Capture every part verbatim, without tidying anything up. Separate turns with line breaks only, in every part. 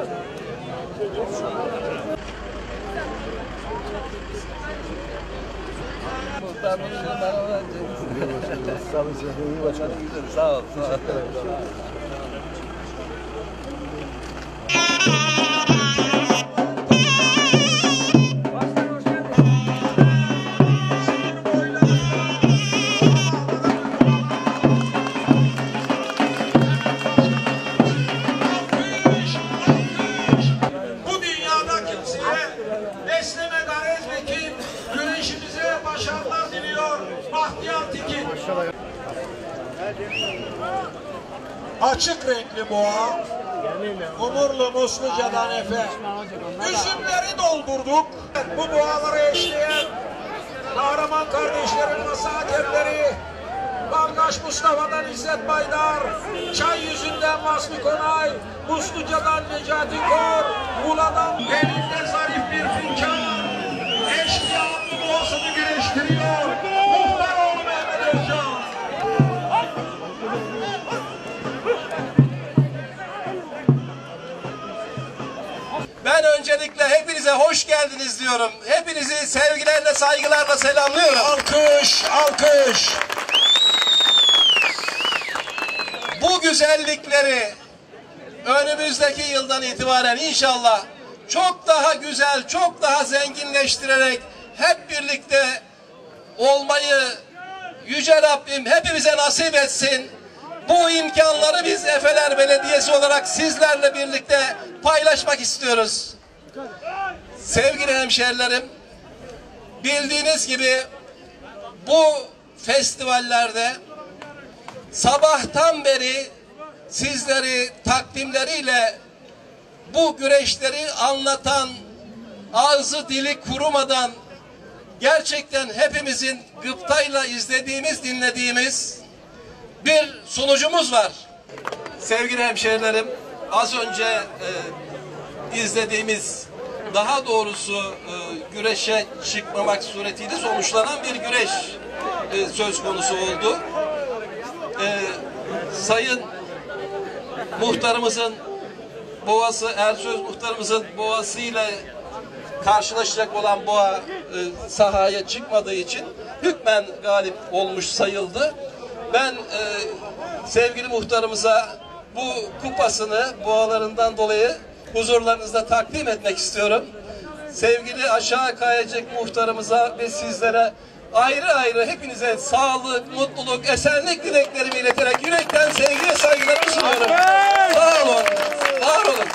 Sağ ol.
Bu dünyada kimseye besleme garez vekil, güreşimize başarılar diliyor Bahtiyar Tekin. Açık renkli boğa, Umurlu Musluca'dan Efe. Üzümleri doldurduk. Bu boğaları eşleyen kahraman kardeşlerin masa hakemleri, Balgaş Mustafa'dan İzzet Baydar, Çay Yüzü'nden Vasfi Konay, Musluca'dan Necati Kor, Muğla'dan elinde zarif bir fincan, eşli atlı boğasını güreştiriyor Muhtaroğlu Mehmet Özcan.
Ben öncelikle hepinize hoş geldiniz diyorum. Hepinizi sevgilerle, saygılarla selamlıyorum.
Alkış, alkış.
Bu güzellikleri önümüzdeki yıldan itibaren inşallah çok daha güzel, çok daha zenginleştirerek hep birlikte olmayı Yüce Rabbim hepimize nasip etsin. Bu imkanları biz Efeler Belediyesi olarak sizlerle birlikte paylaşmak istiyoruz. Sevgili hemşehrilerim, bildiğiniz gibi bu festivallerde sabahtan beri sizleri takdimleriyle bu güreşleri anlatan, ağzı dili kurumadan gerçekten hepimizin gıptayla izlediğimiz, dinlediğimiz bir sunucumuz var. Sevgili hemşehrilerim, az önce e, izlediğimiz, daha doğrusu e, güreşe çıkmamak suretiyle sonuçlanan bir güreş e, söz konusu oldu. E, Sayın muhtarımızın boğası, Ersöz muhtarımızın boğası ile karşılaşacak olan boğa e, sahaya çıkmadığı için hükmen galip olmuş sayıldı. Ben e, sevgili muhtarımıza bu kupasını boğalarından dolayı huzurlarınızda takdim etmek istiyorum. Sevgili aşağı kayacak muhtarımıza ve sizlere ayrı ayrı hepinize sağlık, mutluluk, esenlik dileklerimi ileterek yürekten sevgi ve saygılarımı sunuyorum. Sağ olun, var olun.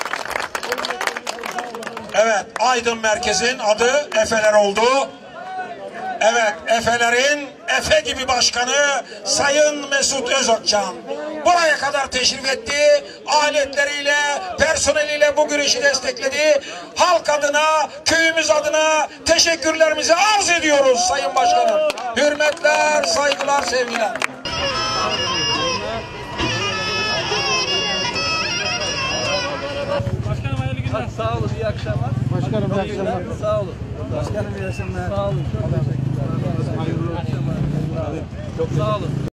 Evet, Aydın Merkez'in adı Efeler oldu. Evet, Efeler'in Efe gibi başkanı Sayın Mesut Özokcan buraya kadar teşrif etti. Aletleriyle, personeliyle bu güreşi destekledi. Halk adına, köyümüz adına teşekkürlerimizi arz ediyoruz Sayın Başkanım. Hürmetler, saygılar, sevgiler.
Başkanım hayırlı günler.
Sağ olun, iyi akşamlar.
Başkanım iyi akşamlar.
Sağ olun.
Başkanım iyi akşamlar.
Sağ olun. Çok teşekkürler. Hayırlı akşamlar. Çok sağ olun.